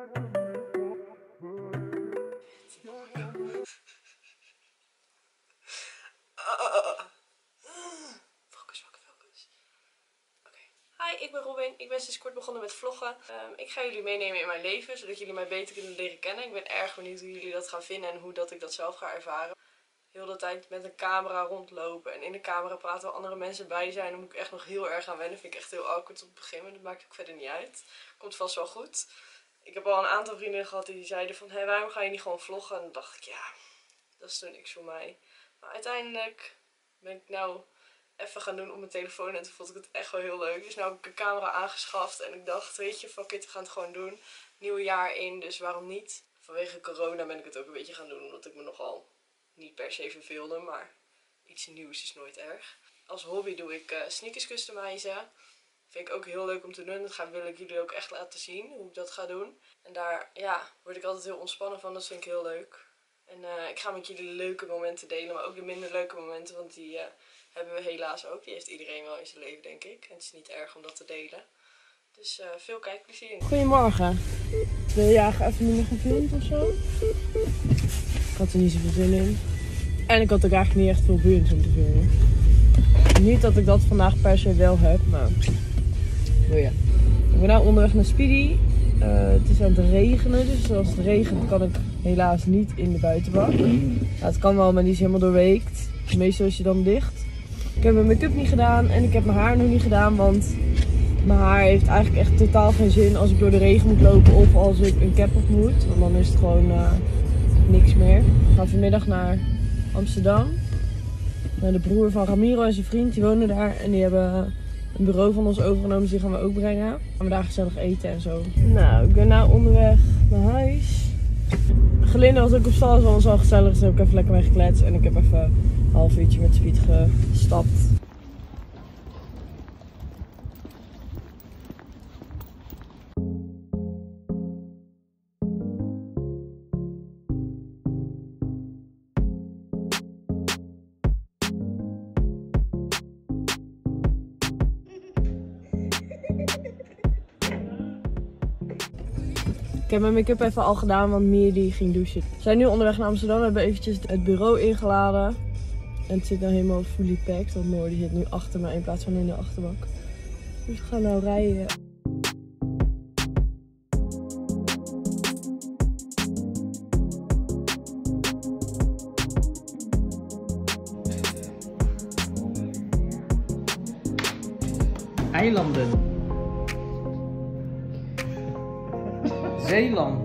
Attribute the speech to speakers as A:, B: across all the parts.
A: Hi, ik ben Robin. Ik ben sinds kort begonnen met vloggen. Ik ga jullie meenemen in mijn leven, zodat jullie mij beter kunnen leren kennen. Ik ben erg benieuwd hoe jullie dat gaan vinden en hoe dat ik dat zelf ga ervaren. Heel de tijd met een camera rondlopen en in de camera praten waar andere mensen bij zijn. Daar moet ik echt nog heel erg aan wennen. Vind ik echt heel awkward op het begin, maar dat maakt ook verder niet uit. Komt vast wel goed. Ik heb al een aantal vrienden gehad die zeiden van, hé, waarom ga je niet gewoon vloggen? En dan dacht ik, ja, dat is toch niks voor mij. Maar uiteindelijk ben ik nou even gaan doen op mijn telefoon en toen vond ik het echt wel heel leuk. Dus nu heb ik een camera aangeschaft en ik dacht, weet je, fuck it, we gaan het gewoon doen. Nieuwe jaar in, dus waarom niet? Vanwege corona ben ik het ook een beetje gaan doen, omdat ik me nogal niet per se verveelde, maar iets nieuws is nooit erg. Als hobby doe ik sneakers customizen. Vind ik ook heel leuk om te doen. Dat wil ik jullie ook echt laten zien, hoe ik dat ga doen. En daar, ja, word ik altijd heel ontspannen van, dat vind ik heel leuk. En ik ga met jullie de leuke momenten delen, maar ook de minder leuke momenten, want die hebben we helaas ook. Die heeft iedereen wel in zijn leven, denk ik. En het is niet erg om dat te delen. Dus veel kijkplezier. Goedemorgen. Wil je eigenlijk even niet meer gefilmd of zo? Ik had er niet zoveel zin in. En ik had ook eigenlijk niet echt veel boeiends om te filmen. Niet dat ik dat vandaag per se wel heb, maar ja. Ik ben nu onderweg naar Speedy. Het is aan het regenen, dus als het regent kan ik helaas niet in de buitenbak. Het kan wel, maar die is helemaal doorweekt. Meestal is je dan dicht. Ik heb mijn make-up niet gedaan en ik heb mijn haar nog niet gedaan, want mijn haar heeft eigenlijk echt totaal geen zin als ik door de regen moet lopen of als ik een cap op moet. Want dan is het gewoon niks meer. Ik ga vanmiddag naar Amsterdam. Naar de broer van Ramiro en zijn vriend, die wonen daar en die hebben een bureau van ons overgenomen, dus die gaan we ook brengen. Gaan we daar gezellig eten en zo. Nou, ik ben nou onderweg naar huis. Gelinde was ook op stal, was al gezellig, dus heb ik even lekker mee gekletst. En ik heb even een half uurtje met Speed gestapt. Ik heb mijn make-up even al gedaan, want Mia die ging douchen. We zijn nu onderweg naar Amsterdam. We hebben eventjes het bureau ingeladen. En het zit nou helemaal fully packed. Want Noor die zit nu achter me in plaats van in de achterbak. Dus we gaan nou rijden.
B: Eilanden. Zeeland.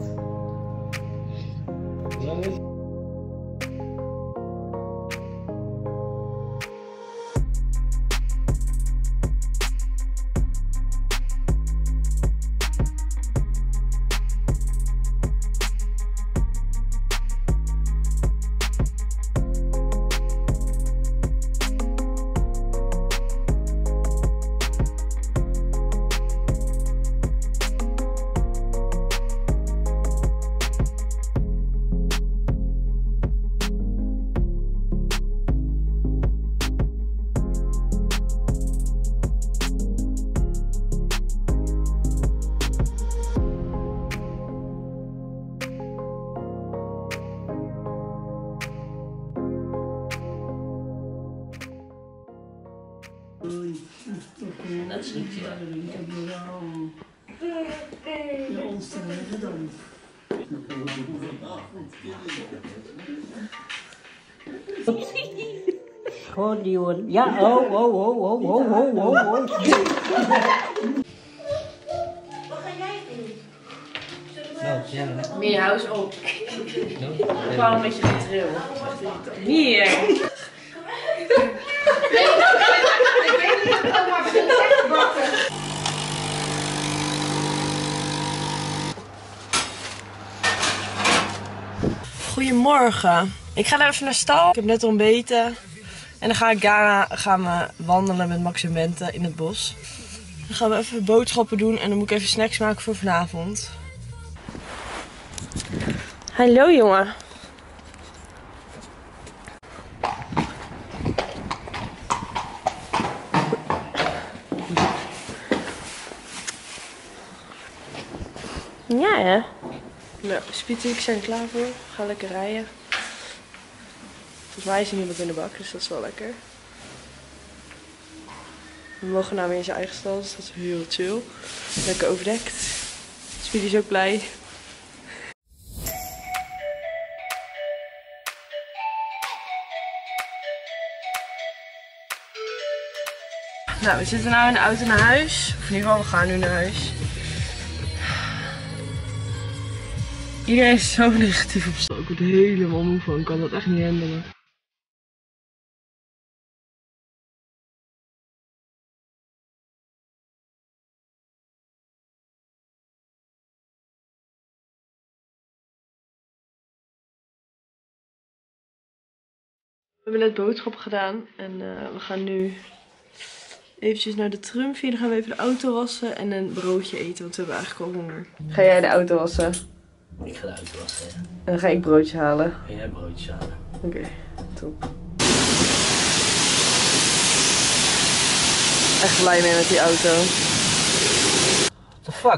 C: Dat is goed, ja. De onstuimige dan. Gewoon die hoor. Ja, oh. Wat
A: ga jij doen?
B: Nou, ja.
A: Meer hou op. Ik wou een beetje getril. Meer. Goedemorgen. Ik ga even naar stal. Ik heb net ontbeten. En dan gaan we wandelen met Max en Bente in het bos. Dan gaan we even boodschappen doen en dan moet ik even snacks maken voor vanavond. Hallo jongen. Ja hè? Nou, Spiet en ik zijn er klaar voor. We gaan lekker rijden. Volgens mij is er niemand in de bak, dus dat is wel lekker. We mogen nou weer in zijn eigen stal, dus dat is heel chill. Lekker overdekt. Spiet is ook blij. Nou, we zitten nu in de auto naar huis. Of in ieder geval, we gaan nu naar huis. Iedereen is zo negatief op stal. Ik word er helemaal moe van. Ik kan dat echt niet handelen. We hebben net boodschappen gedaan. En we gaan nu eventjes naar de Trumpje. Dan gaan we even de auto wassen en een broodje eten. Want we hebben eigenlijk al honger. Ga jij de auto wassen?
B: Ik ga de auto wassen, ja.
A: En dan ga ik broodje halen.
B: En jij broodjes halen.
A: Oké, top. Echt blij mee met die auto.
B: What the fuck?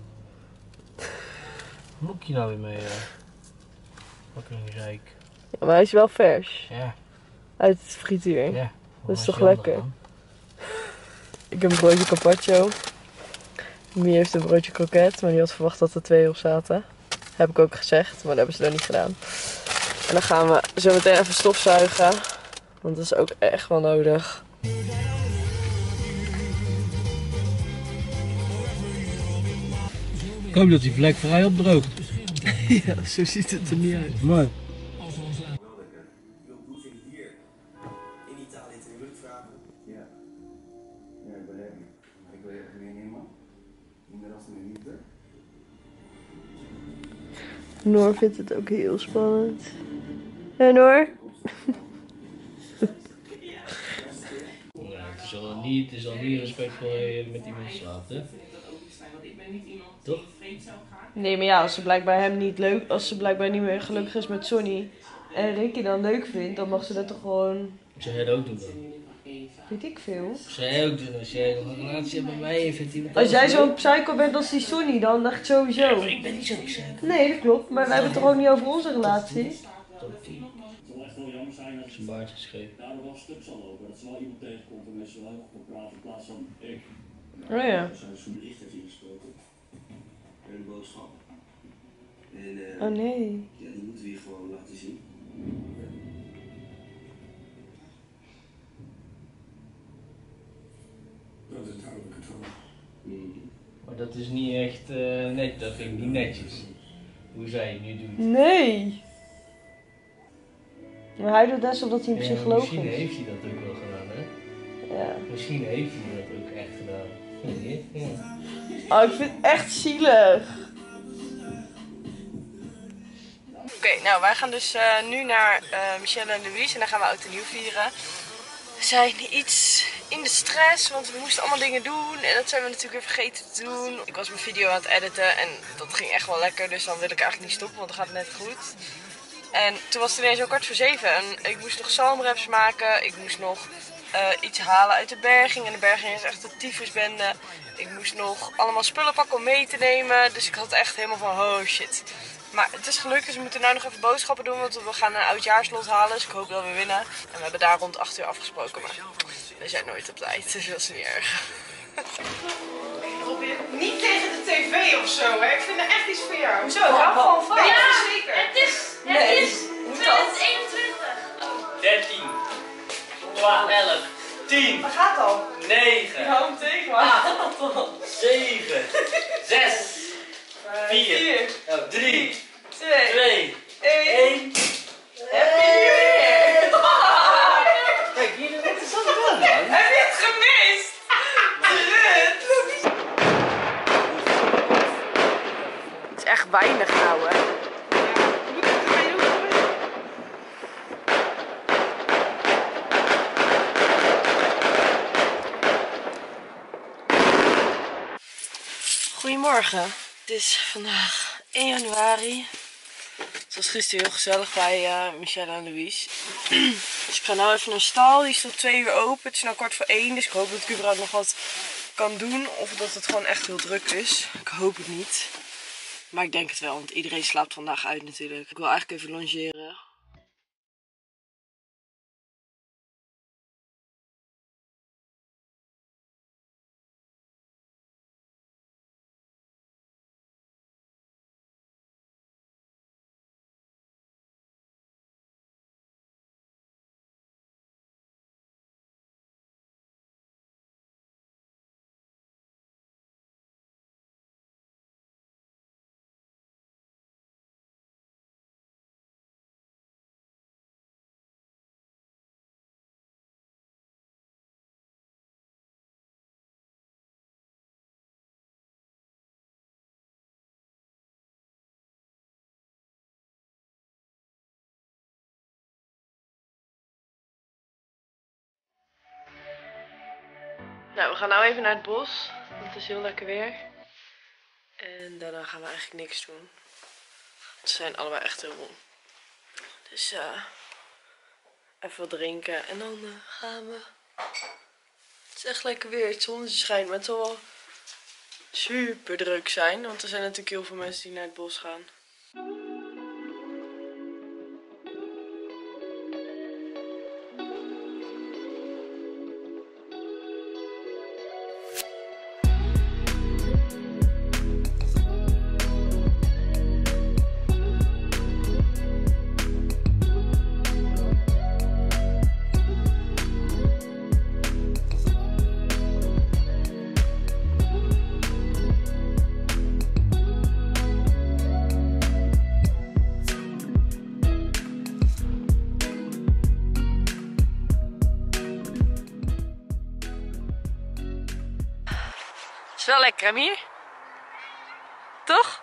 B: Hoe moet ik hier nou weer mee? Fucking rijk.
A: Ja, maar hij is wel vers.
B: Ja.
A: Uit het frituur.
B: Ja.
A: Dat is toch lekker? Ik heb een broodje carpaccio. Mie heeft een broodje kroket, maar die had verwacht dat er 2 op zaten. Heb ik ook gezegd, maar dat hebben ze dan niet gedaan. En dan gaan we zo meteen even stofzuigen. Want dat is ook echt wel nodig.
B: Ik hoop dat die vlek vrij opdroogt.
A: Ja, zo ziet het er niet uit.
B: Mooi.
A: Noor vindt het ook heel spannend. En Noor?
B: Ja, het is al niet respectvol met iemand slaapt, hè? Toch?
A: Nee, maar ja, als ze blijkbaar hem niet leuk, als ze blijkbaar niet meer gelukkig is met Sonny en Ricky dan leuk vindt, dan mag ze dat toch gewoon.
B: Zou jij dat ook doen dan?
A: Weet ik veel.
B: Zou jij ook doen als jij nog een relatie hebt met mij en vindt iemand
A: Als jij
B: anders
A: zo'n
B: leuk?
A: psycho bent als die Sonny, dan echt sowieso.
B: Ik ben niet zo psycho.
A: Nee, dat klopt, maar we hebben het toch ook niet over onze relatie?
D: Het zal echt wel jammer zijn dat
B: Zijn baard is scheef.
D: daardoor wel stuk zal lopen. Dat ze wel iemand tegenkomt en mensen wel heel goed kan praten in plaats van ik.
A: Oh ja.
D: Er zijn zo'n bericht heeft ingesproken. En een boodschap. En
A: Oh nee.
D: ja, die moeten we hier gewoon laten zien. Dat is het ouderlijke controle.
B: Maar dat is niet echt net, dat vind ik niet netjes. Hoe zij het nu doet.
A: Nee. Maar hij doet net alsof hij een psycholoog
B: Misschien
A: is.
B: heeft hij dat ook wel gedaan, hè?
A: Ja.
B: Misschien heeft hij dat ook echt gedaan. Nee, ja.
A: Oh, ik vind het echt zielig. Oké, nou wij gaan dus nu naar Michelle en Louise en dan gaan we oud en nieuw vieren. We zijn iets in de stress, want we moesten allemaal dingen doen en dat zijn we natuurlijk weer vergeten te doen. Ik was mijn video aan het editen en dat ging echt wel lekker, dus dan wil ik eigenlijk niet stoppen, want dan gaat het net goed. En toen was het ineens al 6:45 en ik moest nog psalmraps maken, ik moest nog iets halen uit de berging en de berging is echt een tyfusbende. Ik moest nog allemaal spullen pakken om mee te nemen, dus ik had echt helemaal van oh shit. Maar het is gelukt, dus we moeten nu nog even boodschappen doen, want we gaan een oudjaarslot halen, dus ik hoop dat we winnen. En we hebben daar rond 8 uur afgesproken, maar we zijn nooit op tijd, dus dat is niet erg.
E: Probeer niet tegen de tv of zo, hè? Ik vind het echt iets voor jou.
A: Hoezo? Ik hou gewoon van.
E: Weet
F: Ja,
E: je zeker?
F: het is
A: Nee,
F: 2021.
B: 13, 11, 10,
A: Waar gaat al?
B: 9,
A: Hou hem tegen, maar.
B: 7, 6, 4, 3, 2, 1.
A: Happy New Year!
B: Kijk, hier is het zo gedaan, man.
E: Heb je het gemist?
A: Het is echt weinig nou, hè. Goedemorgen. Het is vandaag 1 januari. Het was gisteren heel gezellig bij Michelle en Louise. Dus ik ga nu even naar stal. Die is tot 2 uur open. Het is nu 1:15, dus ik hoop dat ik überhaupt nog wat kan doen. Of dat het gewoon echt heel druk is. Ik hoop het niet. Maar ik denk het wel, want iedereen slaapt vandaag uit natuurlijk. Ik wil eigenlijk even logeren. Nou, we gaan nou even naar het bos, want het is heel lekker weer. En daarna gaan we eigenlijk niks doen. Ze zijn allebei echt heel moe. Dus even wat drinken en dan gaan we. Het is echt lekker weer, het zonnetje schijnt, maar het zal wel super druk zijn. Want er zijn natuurlijk heel veel mensen die naar het bos gaan. Het is wel lekker, Amir. Toch?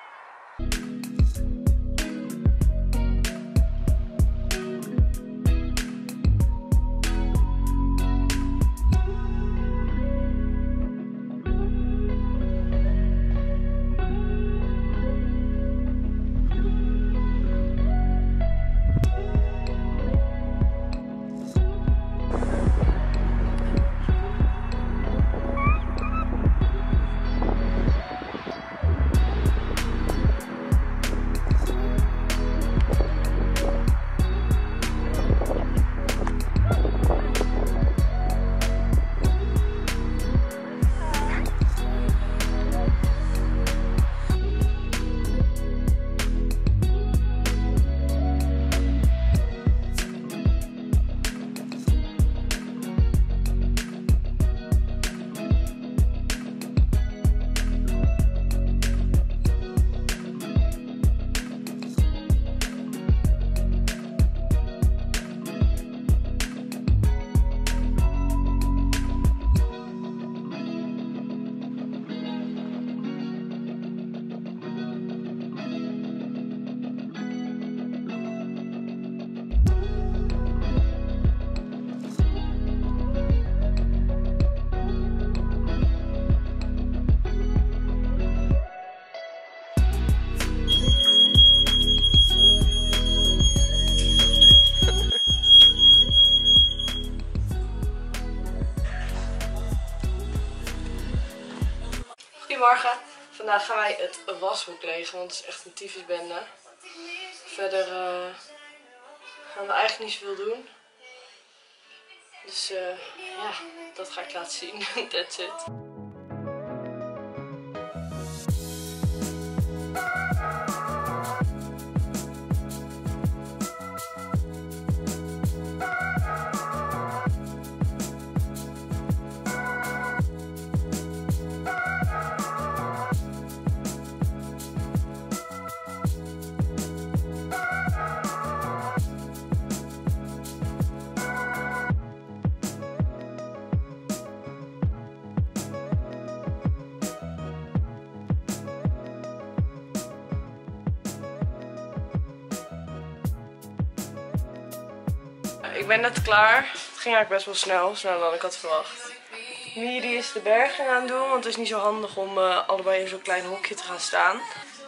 A: Goedemorgen. Vandaag gaan wij het washoek legen, want het is echt een tyfusbende. Verder gaan we eigenlijk niet zoveel doen. Dus ja, dat ga ik laten zien. That's it. Ik ben net klaar. Het ging eigenlijk best wel snel, sneller dan ik had verwacht. Miri is de berging aan het doen, want het is niet zo handig om allebei in zo'n klein hokje te gaan staan.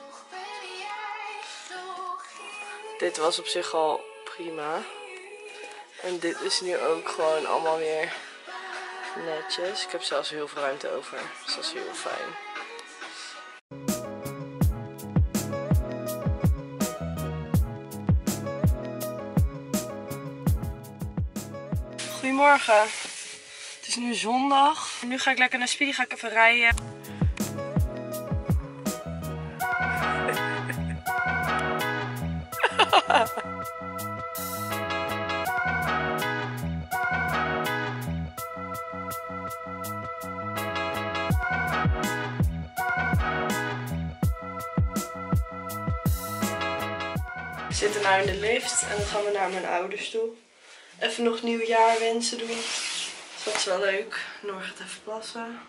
A: Dit was op zich al prima. En dit is nu ook gewoon allemaal weer netjes. Ik heb zelfs heel veel ruimte over, dus dat is heel fijn. Goedemorgen. Het is nu zondag. Nu ga ik lekker naar Speedy, ga ik even rijden. We zitten nu in de lift en dan gaan we naar mijn ouders toe. Even nog nieuwjaar wensen doen. Dus dat is wel leuk. Noor gaat even plassen.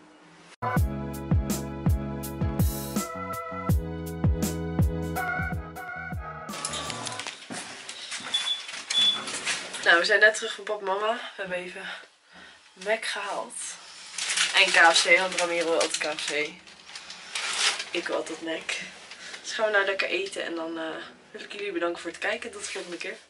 A: Nou, we zijn net terug van papa en mama. We hebben even Mac gehaald. En KFC, want Ramiro wil altijd KFC. Ik wil altijd Mac. Dus gaan we nou lekker eten en dan wil ik jullie bedanken voor het kijken. Tot de volgende keer.